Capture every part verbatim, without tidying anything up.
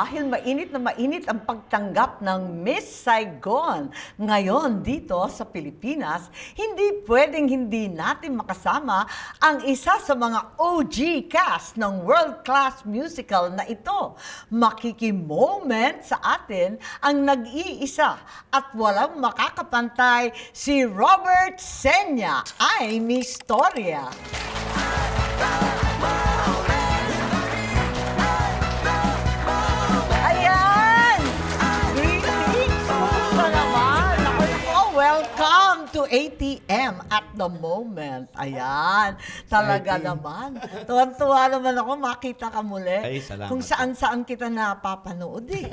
Dahil mainit na mainit ang pagtanggap ng Miss Saigon ngayon dito sa Pilipinas, hindi pwedeng hindi natin makasama ang isa sa mga O G cast ng world-class musical na ito. Makikimoment sa atin ang nag-iisa at walang makakapantay si Robert Senya, ay Mistorya. Welcome to A T M at the moment. Ayan, talaga naman. Tuwan-tuwa naman ako, makita ka muli. Ay, salamat. Kung saan-saan kita napapanood eh.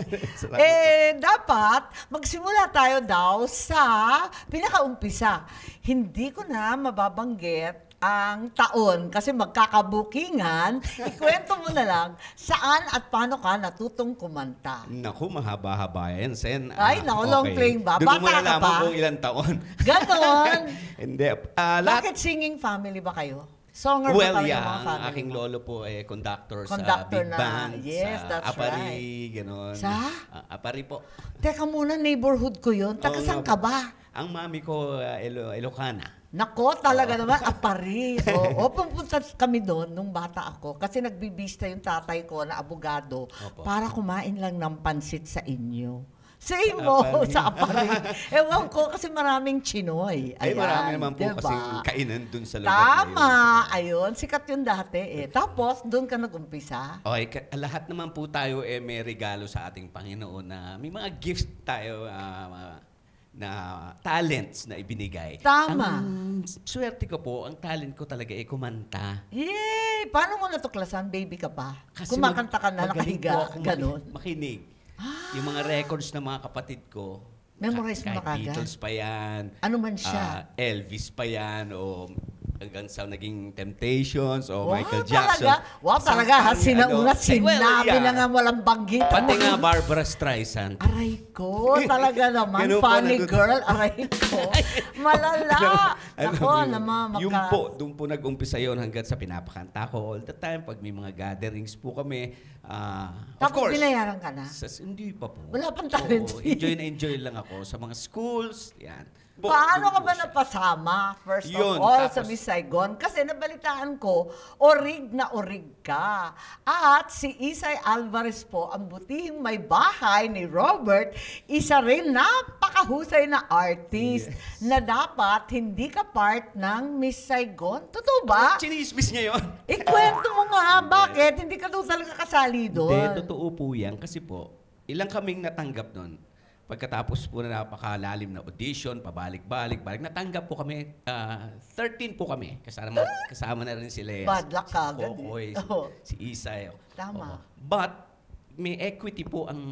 eh, dapat magsimula tayo daw sa pinakaumpisa. Hindi ko na mababanggit ang taon kasi magkakabukingan. Ikwento mo na lang saan at paano ka natutong kumanta. Naku, mahaba-haba yan, Sen. Ay, naku, okay. long playing ba? Doon Bata mo ka nalaman pa? kung ilang taon. Ganon. Hindi. Uh, lahat, Bakit singing family ba kayo? Songer well, ba talaga yeah, mga ang family aking mo? lolo po eh, conductor, Conductor sa big na. band, Yes, sa that's Apari, right. gano'n. Sa? Uh, Apari po. Teka muna, neighborhood ko yun. Taga Oo saan nga ka po. ba? Ang mami ko, uh, Ilo, Ilocana. Nako, talaga naman, Apari. Oo, pupunta kami doon nung bata ako kasi nagbibista yung tatay ko na abogado Opo. para kumain lang ng pansit sa inyo. Same mo, Apari. sa Apari. Ewan ko kasi maraming Chinoy. Ay, Ayan, marami naman po diba? kasing kainan dun sa lugar Tama, na yun. ayun. Sikat yun dati eh. Tapos, doon ka nag-umpisa. Okay, ka- lahat naman po tayo eh, may regalo sa ating Panginoon na may mga gifts tayo ah, na talents na ibinigay. Tama. Ang swerte ko po, ang talent ko talaga ay kumanta. Yay! Paano mo natuklasan? Baby ka pa? Kasi Kumakanta ka na, mag- magaling po nakahiga, akong ganon. maki- Makinig. Yung mga records ng mga kapatid ko, Memorize mo kahit na kagad? Beatles pa yan, Ano man siya? ah, Elvis pa yan, o hanggang sa naging Temptations, o Wow, Michael Jackson. Talaga? Wow, talaga ha? Something, Sinauna, ano, eh, well, sinabi yeah. na nga walang banggit. Pati nga Barbara Streisand. Aray ko, talaga naman. Ganun po, Funny nandun- girl, aray ko. Malala. Alam Ako, mo yun, naman, magka... Yung po, doon po nag-umpisa yun hanggang sa pinapakanta ko all the time. Pag may mga gatherings po kami, ah, of Tapos course. binayaran ka na? Sa, hindi pa po. Wala pang talent Oo, fee. enjoy na enjoy lang ako sa mga schools. Yan. Po, Paano doon ka po ba siya. napasama, first Yun, of all, sa tapos- Miss Saigon? Kasi nabalitaan ko, orig na orig ka. At si Isay Alvarez po, ang butihing may bahay ni Robert, isa rin napakahusay na artist na dapat hindi ka part ng Miss Saigon. Totoo ba? Chinismis niya yun. Ikwento mo nga, bakit? Hindi ka daw talaga kasali Hindi, doon. totoo po yan. Kasi po, ilang kaming natanggap nun. Pagkatapos po na napakalalim na audition, pabalik-balik, balik, natanggap po kami, ah, thirteen po kami. Kasama, kasama na rin si Lea. Bad luck si ka agad Kokoy, eh. si, Oo. si Isay. Tama. Oo. But, may equity po ang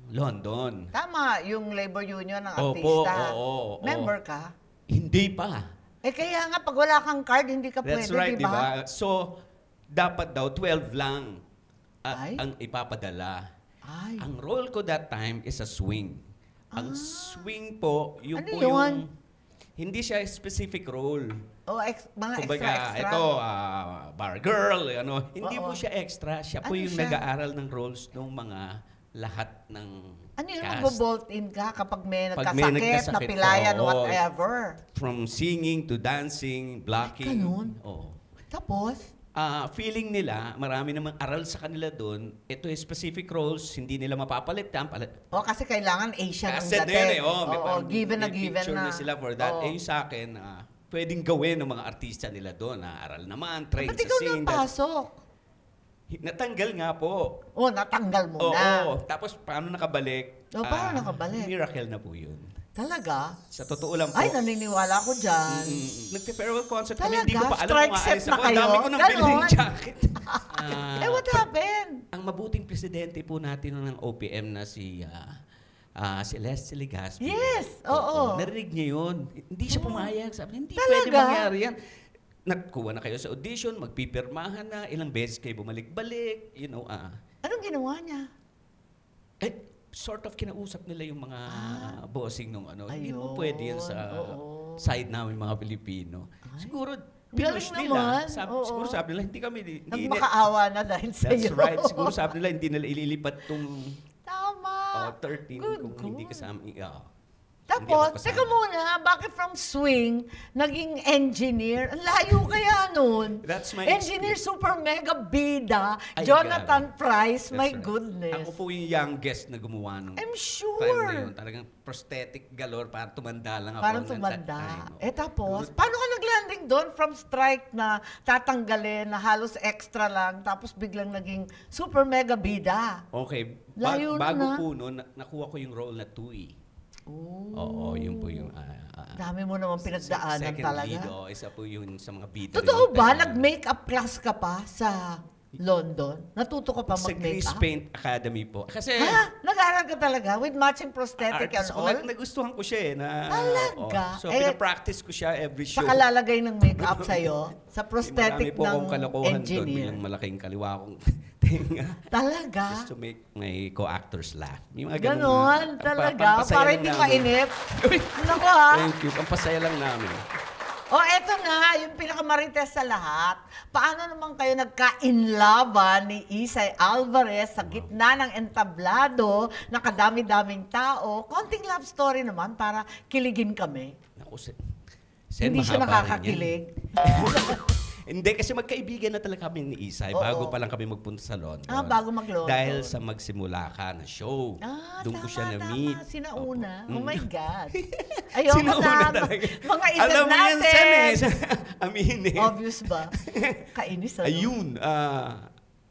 London. Tama, yung labor union ng Opo, artista. oo, oo. Member ka? Hindi pa. Eh kaya nga, pag wala kang card, hindi ka That's pwede, right, di di ba? ba? So, dapat daw twelve lang Ay. at ang ipapadala. Ay. Ang role ko that time is a swing. Ang swing po, yung Ano po yun? yung... Hindi siya specific role. O, ex, mga Kumbaga, extra-extra. ito, ah, bar girl, ano. Hindi Oo. po siya extra. Siya po Ano yung siya? nag-aaral ng roles ng mga lahat ng Ano yung cast. magbo-bolt in ka kapag may Pag nagkasakit, may nagkasakit, napilayan, oo. whatever? From singing to dancing, blocking. ganun? Oo. Tapos, Ah, feeling nila, marami namang aral sa kanila doon. Ito yung specific roles, hindi nila mapapalitan. Palit, o kasi kailangan Asian ang Cassette na dating. yun eh. Oh, may Oo, parang- given na may given picture na. na sila for that. Oo. Eh, yung sa akin, ah, pwedeng gawin ng mga artista nila doon. Ah, aral naman, train Ba't sa ikaw singing. napasok? Hi- Natanggal nga po. O, natanggal mo Oo. na. Tapos, paano nakabalik? Oh, paano Ah, nakabalik? Miracle na po yun. Talaga? Sa totoo lang po. Ay, naniniwala ko dyan. Mm, Nagpe-farewell concert kami, Talaga? hindi ko pa alam Strike kung set aalis na ako. Ang kayo? dami ko ng Ganon? building jacket. Ah, eh, what happened? Ang mabuting presidente po natin ng O P M na si ah, ah, si Leslie Legazpi. Yes, oo. Narinig niya yun. Hindi siya pumayag. Sabi niya, hindi Talaga? pwede mangyari yan. Nagkuha na kayo sa audition, magpipirmahan na, ilang beses kayo bumalik-balik, you know, ah. Anong ginawa niya? Eh, sort of kinausap nila yung mga bossing nung ano. Hindi Ayun, mo pwede yan sa oo. side namin mga Pilipino. Siguro, Pinush Galing nila. naman. Sabi, Oo. siguro sabi nila, hindi kami... Hindi, Nagmakaawa na dahil sa That's iyo. right. Siguro sabi nila, hindi nila ililipat tong Tama. oh, thirteen Good, kung hindi good. kasama. Yeah. Tapos, Hindi ako teka kasama. muna, bakit from swing, naging engineer? Ang layo kaya nun. That's my Engineer super mega bida, Ay, Jonathan grabe. Price, That's my right. goodness. Ako po yung youngest na gumawa nung I'm time na sure. yun. Talagang prosthetic galore para tumanda lang ako. Parang ng that tumanda. time. Eh tapos, paano ka nag-landing doon from strike na tatanggalin, na halos extra lang, tapos biglang naging super mega bida? Okay. Ba- Layo nun, bago ah. po noon, na- nakuha ko yung role na Tui. Oh. Oo, yun po yung... ah, ah, Dami mo naman pinagdaanan second talaga. lead, oh, isa po yun sa mga bida. Totoo rin ba? tayo. Nag-makeup class ka pa sa London? Natuto ka pa Sa Grease mag-makeup? Paint Academy po. Kasi... Ha? Nag-aaral ka talaga with matching prosthetic and artist ko, all? nag- nagustuhan ko siya eh. Na, Talaga? oo. So, Eh, pinapractice ko siya every show. Saka lalagay ng makeup sa'yo sa prosthetic Marami po akong ng kalokohan doon. engineer. Biglang malaking kaliwa akong tenga. Talaga? Just to make my co-actors laugh. May mga ganun Ganon, na- talaga. pam- pampasaya Para lang hindi namin. mainip. Naku ha. Thank you. Pampasaya lang namin. O eto na, yung pinakamarites sa lahat. Paano naman kayo nagka-inlaban ni Isay Alvarez sa gitna ng entablado na kadami-daming tao? Konting love story naman para kiligin kami. Naku, Sen. Sen, Hindi siya mahaba rin nakakakilig. yan. Hindi, kasi magkaibigan na talaga kami ni Isay Oo. bago pa lang kami magpunta sa London. Ah, bago mag-London. Dahil sa Magsimula Ka na show. Ah, Doon ko tama, siya na-meet. tama. Sinauna. Opo. Oh Mm. my God. Ayoko Sinauna na. talaga. Mga edad Alam mo yan, natin. Sen, eh. Aminin. Obvious ba? Kainis ano? Ayun. ah,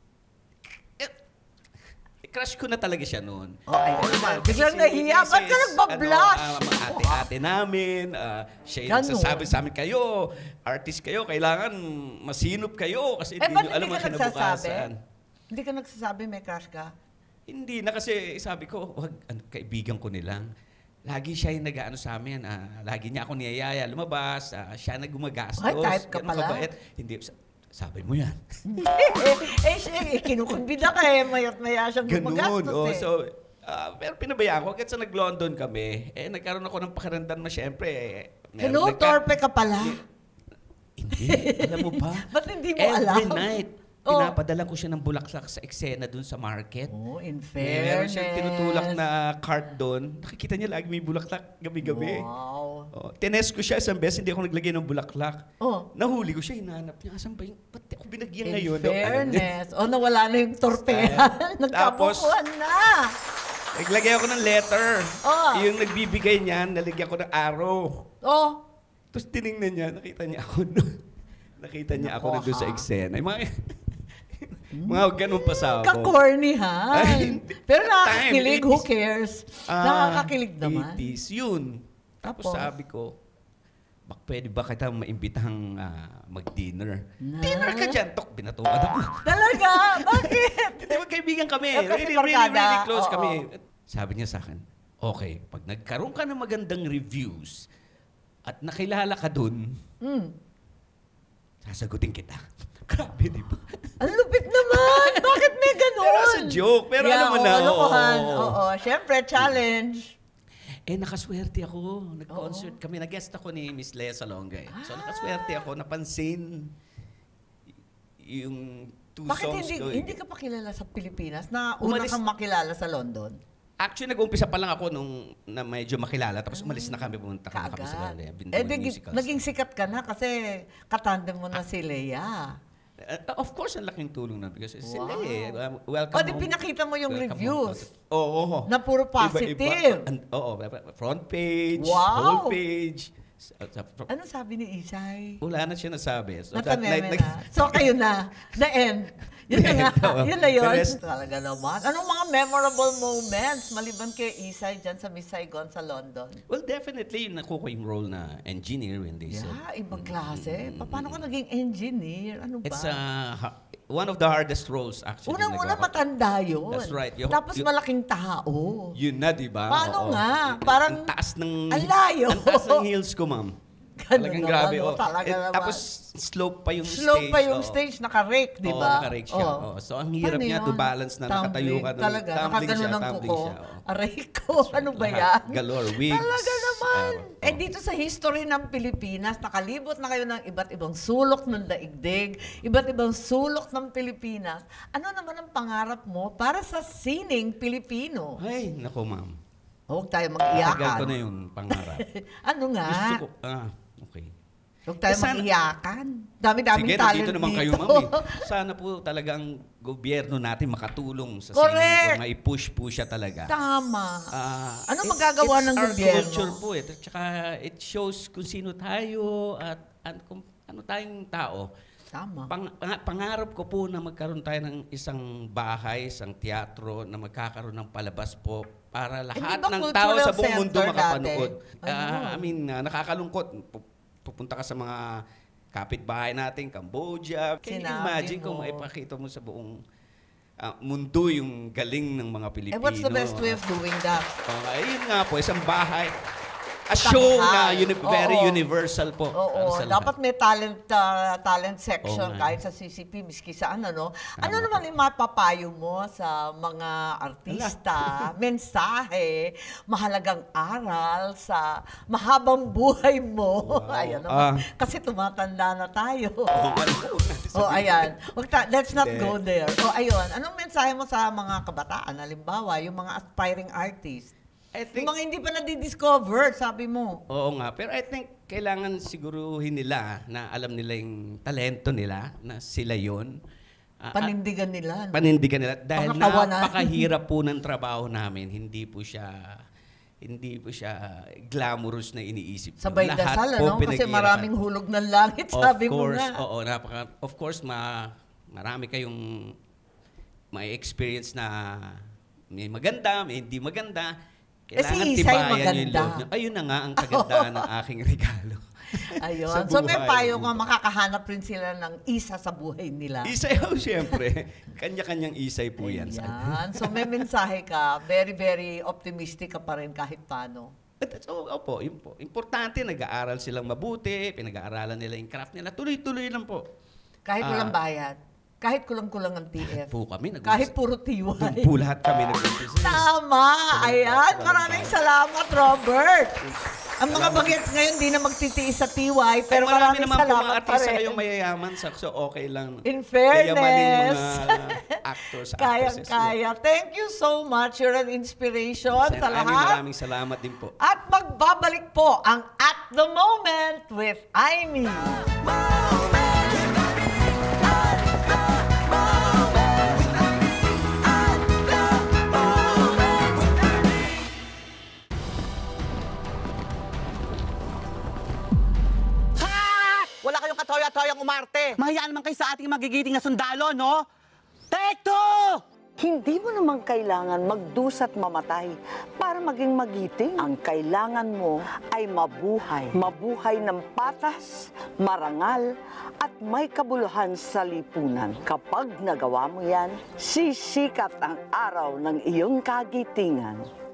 eh, crush ko na talaga siya noon. Oh, ayun naman. Kasi Biglang si nahiya. Ba't ka Missus nagbablush? Ano, ah, mga ate-ate namin. ah, siya yung Ganun. nagsasabi sa amin, kayo, artist kayo, kailangan masinop kayo kasi Eh, hindi ba't nyo alam hindi ang ka nagsasabi? kinabukasan. Hindi ka nagsasabi may crush ka? Hindi na kasi sabi ko, wag, ano, kaibigan ko nilang. Lagi siya yung nag-ano sa amin, ah, lagi niya ako niyayaya, lumabas, ah, siya na gumagastos. Ay, type ka ganun pala. kabait. Hindi, sa- sabi mo yan. eh, siya, eh, kinukumbida ka eh. Mayat maya siyang Ganun. gumagastos Oh, eh. so, ah, pero pinabayaan ko. Kahit sa nag-London kami, eh, nagkaroon ako ng pakiramdam na syempre, eh, meron Hello, nagka- torpe ka pala. Hindi. Alam mo pa? Ba't hindi mo Every alam? night, Oh. pinapadala ko siya ng bulaklak sa eksena dun sa market. Oh, in Meron fairness. siyang tinutulak na cart doon. Nakikita niya lagi may bulaklak gabi-gabi. Wow. Oh, tines ko siya isang beses, hindi ako naglagay ng bulaklak. Oh. Nahuli ko siya, hinahanap niya. Asan ba yung, ba't ako binagyan In ngayon? Alam niya. fairness. O, nawala na yung torpehan. Tapos- Nagkabukuhan na. Naglagay ako ng letter. Oh. Yung nagbibigay niyan, nalagyan ko ng arrow. Oh, Tapos tiningnan niya, nakita niya ako doon. Nakita niya ako Nako, na doon sa ha? eksena. Yung mga, mga ganun pa sa ako. ka-corny ha. Ay, hindi. Pero That nakakakilig, time, who eighties. cares? Ah, Nakakakilig naman. eighties, yun. Tapos Tapos? sabi ko, bak pwede ba kita maimbitahang ah, mag-dinner? Na? Dinner ka dyan, tok, binatukan ako. Talaga? Bakit? Hindi, magkaibigan kami. Eh, kasi really, really, barkada. really close Oo. kami. Sabi niya sa akin, okay, pag nagkaroon ka ng magandang reviews at nakilala ka dun, Mm. sasagutin kita. Grabe, di ba? Ang lupit naman! Bakit may ganun? Pero as a joke, pero yeah, alam mo na, Oo, lokohan. oo. Oo, syempre, challenge. Eh, nakaswerte ako. Nag-concert kami. Nag-guest ako ni Miss Lea Salonga. eh. So, Ah. nakaswerte ako. Napansin y- yung two Bakit songs hindi ko. hindi ka pa kilala sa Pilipinas na una Umalis- kang makilala sa London? Actually, nag-umpisa pa lang ako nung na medyo makilala. Tapos umalis na kami, pumunta kami kami sa Kaagad. London. Been Eh, doing di, musicals. naging sikat ka na kasi katandem mo na si Lea. Uh, of course, ang laking tulong na because Wow. sila eh. um, welcome O, di home. pinakita mo yung Welcome reviews. home. Oo. oo. Na puro positive. Iba-iba. And- Oo. front page, Wow. whole page. Sa- sa- fr- Ano sabi ni Isay? Wala na siya nasabi. So, Natameme that- na. So, kayo na. The end. Yun na The nga. end, oo. Yun na yun. The rest- Talaga naman. Anong mga memorable moments maliban kay Isay dyan sa Miss Saigon sa London? Well, definitely, nakuha ko yung role na engineer when they said. Yeah, ibang klase. Pa- Paano ka naging engineer? Ano ba? It's uh, ha- one of the hardest roles actually. Unang-una, nagawa ko. matanda yun. That's right. Yung- Tapos yung- malaking tao. Yun na, di ba? Paano Oo. nga? Ang- Parang ang taas ng... ang layo. Ang taas ng heels ko, ma'am. Ganun Talagang naman, grabe. oh, Oh. talaga Eh, naman. tapos slope pa yung Slope stage. pa yung oo. stage, naka-rake, di Oo, ba? naka-rake siya. Oo. Oo. So, ang hirap Paano niya to yun? balance na nakatayo ka. Tumbling, talaga, tumbling nakaganon siya, ang tumbling kuko. siya, oo. Aray ko, That's right. ano ba Lahat. yan? Galore, wigs. Talaga naman. Ah, Eh oo. dito sa history ng Pilipinas, nakalibot na kayo ng iba't ibang sulok ng daigdig, iba't ibang sulok ng Pilipinas. Ano naman ang pangarap mo para sa sining Pilipino? Ay, nako ma'am. Huwag tayo Tagal mag-iyakan. ko na yung pangarap. Ano nga? Gusto ko, ah, okay. Huwag tayo Eh, sana- mag-iyakan. Dami-daming Sige, talent nandito naman dito. kayo, ma'am. Eh. Sana po talagang gobyerno natin makatulong sa Correct. sining ko. Mai-push po siya talaga. Tama. Ah, Ano it's- magagawa it's ng our gobyerno? culture po eh. Tsaka it shows kung sino tayo at, at kung ano tayong tao. Tama. Pang, pang- pangarap ko po na magkaroon tayo ng isang bahay, isang teatro na magkakaroon ng palabas po para lahat ba ng tao sa buong cultural mundo center makapanood. dati? Ah, Ano? I mean, ah, nakakalungkot. Pu- Pupunta ka sa mga kapitbahay natin, Cambodia. Can you Sinabi imagine mo. kung maipakita mo sa buong ah, mundo yung galing ng mga Pilipino? Eh, what's the best way of doing that? Oh, ayun nga po, isang bahay. A show na Tanghal. uni- very Oo. universal po. para Oo, sa dapat lahat. may talent ah, talent section Oo nga. kahit sa C C P, miski saan, ano. Ano Tama naman yung mapapayo mo sa mga artista, mensahe, mahalagang aral sa mahabang buhay mo? Wow. Ayan naman. Ah. Kasi tumatanda na tayo. Oo, ano po natin Oh, sabihin. ayan. Wag ta- let's not Hindi. go there. Oh, ayun. Anong mensahe mo sa mga kabataan? Halimbawa, yung mga aspiring artists. I think, Yung mga hindi pa nadidiscover, sabi mo. oo nga, pero I think kailangan siguruhin nila na alam nila yung talento nila, na sila yon. Ah, Panindigan nila. ah, no? panindigan nila. Dahil Pangatawanan. napakahirap po ng trabaho namin. Hindi po siya hindi po siya glamorous na iniisip. ko. Sabay Lahat dasal, po ano? Kasi pinaghirapan. maraming hulog ng langit, sabi Of mo course, nga. oo, napaka, of course, ma, marami kayong may experience na may maganda, may hindi maganda. Eh, si Kailangan Isay tibayan nyo yung maganda. loob nyo. Ayun na nga ang kagandahan ng aking regalo. Ayun. Sa So may buhay. payo nga, makakahanap rin sila ng isa sa buhay nila. Isay ho, siyempre. Kanya-kanyang isay po yan. Ayan. So may mensahe ka, very, very optimistic ka pa rin kahit paano. But that's, oh, opo, yun po. Importante, nag-aaral silang mabuti, pinag-aaralan nila yung craft nila. Tuloy-tuloy lang po. Kahit Ah. walang bayad. Kahit kulang-kulang ang T F. Po kami, nag- Kahit puro T Y. Doon po lahat kami nag-umpisa. Tama! Ayan! Maraming salamat, Robert! Ang mga bagets ngayon, di na magtitiis sa T Y, pero Pero marami maraming naman po mga salamat pa artista rin. kayong mayayaman, so so okay lang. In fairness. Yayamanin mga actors, actresses. Kaya-kaya. Thank you so much. You're an inspiration Sen, sa maraming lahat. maraming salamat din po. At magbabalik po ang At The Moment with Aimee. Wala kayong katoya-toyang umarte. Mahayaan naman kayo sa ating magigiting na sundalo, no? Take two! Hindi mo naman kailangan magdusa't mamatay para maging magiting. Ang kailangan mo ay mabuhay. Mabuhay ng patas, marangal, at may kabuluhan sa lipunan. Kapag nagawa mo yan, sisikat ang araw ng iyong kagitingan.